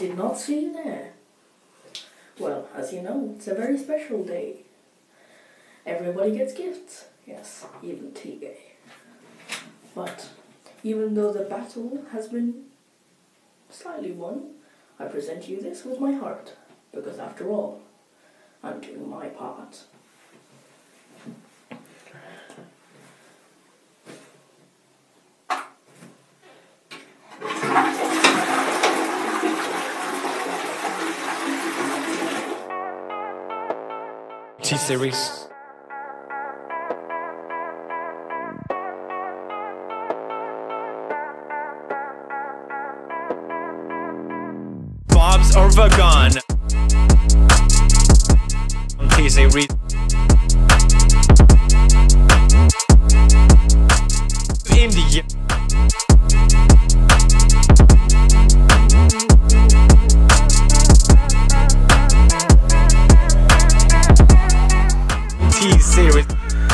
Did not see you there. Well, as you know, it's a very special day. Everybody gets gifts. Yes, even TA. But even though the battle has been slightly won, I present you this with my heart, because after all, I'm doing my part. T-Series. Bob's or Vagon. T-Series. India. T-Series.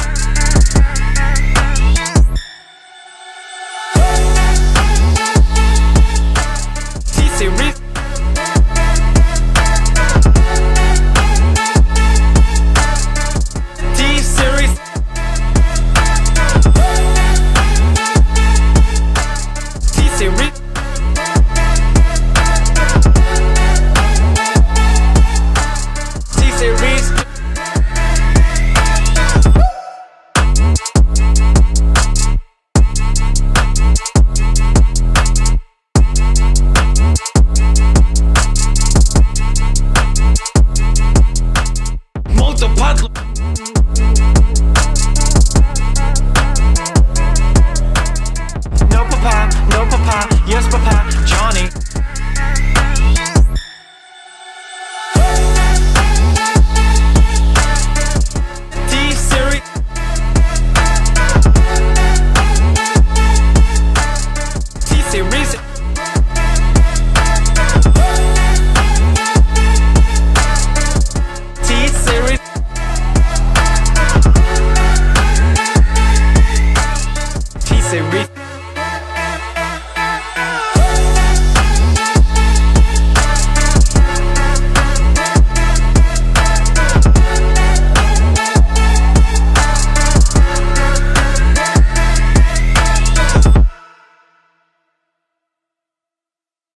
T-Series. T-Series. T-Series. T-Series. No papa, yes papa, Johnny.